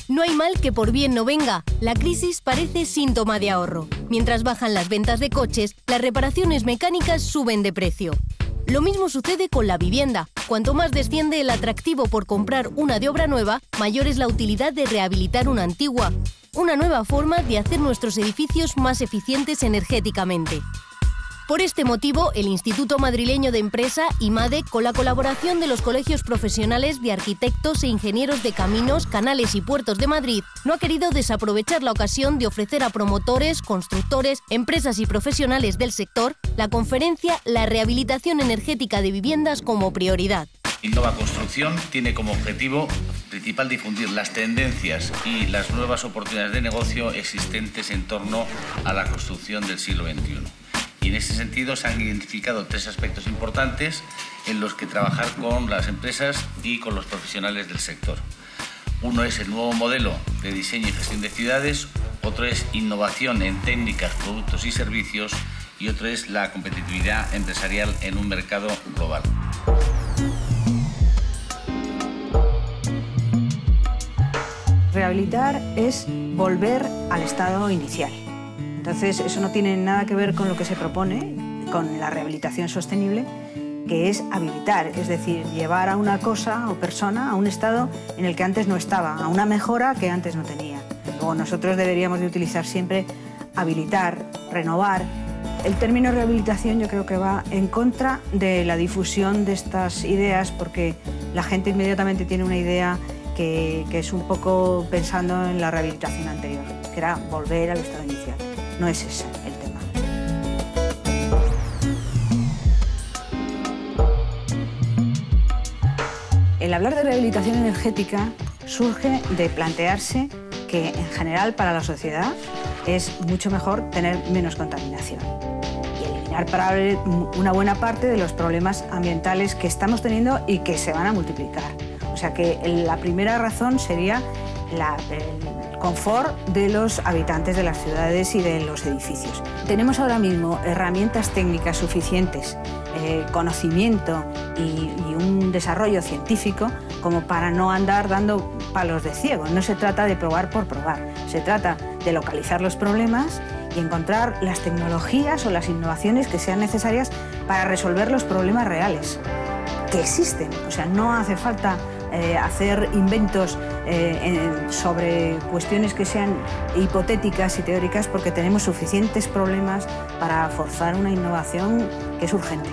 No hay mal que por bien no venga. La crisis parece síntoma de ahorro. Mientras bajan las ventas de coches, las reparaciones mecánicas suben de precio. Lo mismo sucede con la vivienda. Cuanto más desciende el atractivo por comprar una de obra nueva, mayor es la utilidad de rehabilitar una antigua. Una nueva forma de hacer nuestros edificios más eficientes energéticamente. Por este motivo, el Instituto Madrileño de Empresa, IMADE, con la colaboración de los colegios profesionales de arquitectos e ingenieros de caminos, canales y puertos de Madrid, no ha querido desaprovechar la ocasión de ofrecer a promotores, constructores, empresas y profesionales del sector la conferencia La rehabilitación energética de viviendas como prioridad. Innova Construcción tiene como objetivo principal difundir las tendencias y las nuevas oportunidades de negocio existentes en torno a la construcción del siglo XXI. Y en ese sentido se han identificado 3 aspectos importantes en los que trabajar con las empresas y con los profesionales del sector. Uno es el nuevo modelo de diseño y gestión de ciudades, otro es innovación en técnicas, productos y servicios y otro es la competitividad empresarial en un mercado global. Rehabilitar es volver al estado inicial. Entonces, eso no tiene nada que ver con lo que se propone, con la rehabilitación sostenible, que es habilitar, es decir, llevar a una cosa o persona a un estado en el que antes no estaba, a una mejora que antes no tenía. Luego, nosotros deberíamos de utilizar siempre habilitar, renovar. El término rehabilitación yo creo que va en contra de la difusión de estas ideas, porque la gente inmediatamente tiene una idea que es un poco pensando en la rehabilitación anterior, que era volver al estado inicial. No es ese el tema. El hablar de rehabilitación energética surge de plantearse que en general para la sociedad es mucho mejor tener menos contaminación y eliminar para una buena parte de los problemas ambientales que estamos teniendo y que se van a multiplicar. O sea que la primera razón sería el confort de los habitantes de las ciudades y de los edificios. Tenemos ahora mismo herramientas técnicas suficientes, conocimiento y un desarrollo científico como para no andar dando palos de ciego. No se trata de probar por probar, se trata de localizar los problemas y encontrar las tecnologías o las innovaciones que sean necesarias para resolver los problemas reales que existen. O sea, no hace falta hacer inventos sobre cuestiones que sean hipotéticas y teóricas, porque tenemos suficientes problemas para forzar una innovación que es urgente.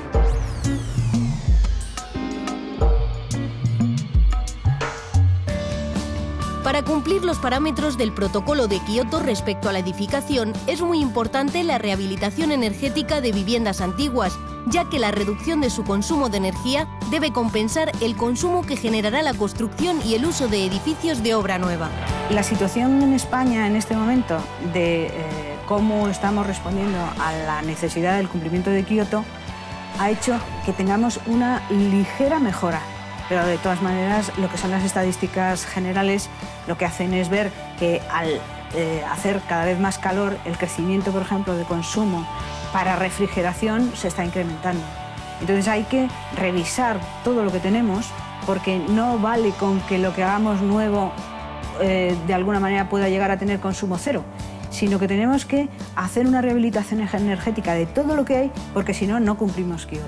Para cumplir los parámetros del Protocolo de Kioto respecto a la edificación, es muy importante la rehabilitación energética de viviendas antiguas, ya que la reducción de su consumo de energía debe compensar el consumo que generará la construcción y el uso de edificios de obra nueva. La situación en España en este momento de cómo estamos respondiendo a la necesidad del cumplimiento de Kioto ha hecho que tengamos una ligera mejora. Pero de todas maneras, lo que son las estadísticas generales lo que hacen es ver que al hacer cada vez más calor, el crecimiento, por ejemplo, de consumo para refrigeración se está incrementando. Entonces hay que revisar todo lo que tenemos, porque no vale con que lo que hagamos nuevo de alguna manera pueda llegar a tener consumo cero, sino que tenemos que hacer una rehabilitación energética de todo lo que hay, porque si no, no cumplimos Kioto.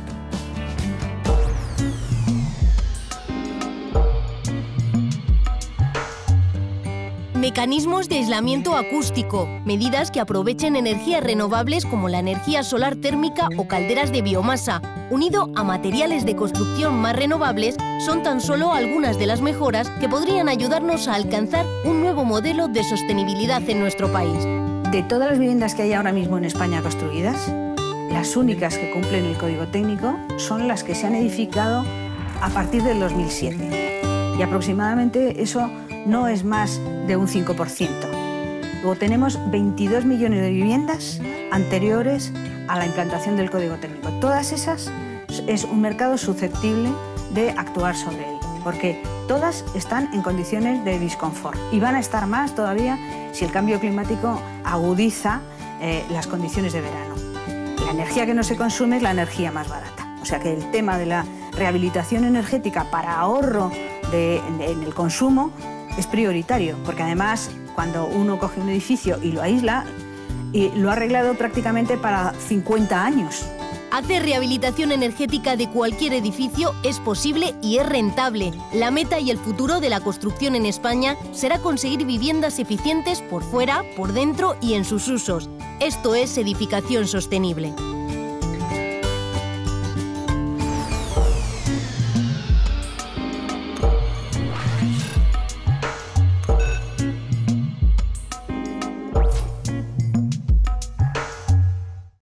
Mecanismos de aislamiento acústico, medidas que aprovechen energías renovables como la energía solar térmica o calderas de biomasa, unido a materiales de construcción más renovables, son tan solo algunas de las mejoras que podrían ayudarnos a alcanzar un nuevo modelo de sostenibilidad en nuestro país. De todas las viviendas que hay ahora mismo en España construidas, las únicas que cumplen el código técnico son las que se han edificado a partir del 2007. Y aproximadamente eso no es más de un 5%. Luego tenemos 22 millones de viviendas anteriores a la implantación del código técnico. Todas esas es un mercado susceptible de actuar sobre él, porque todas están en condiciones de disconfort y van a estar más todavía si el cambio climático agudiza las condiciones de verano. La energía que no se consume es la energía más barata. O sea que el tema de la rehabilitación energética para ahorro en el consumo es prioritario, porque además cuando uno coge un edificio y lo aísla, y lo ha arreglado prácticamente para 50 años. Hacer rehabilitación energética de cualquier edificio es posible y es rentable. La meta y el futuro de la construcción en España será conseguir viviendas eficientes por fuera, por dentro y en sus usos. Esto es edificación sostenible.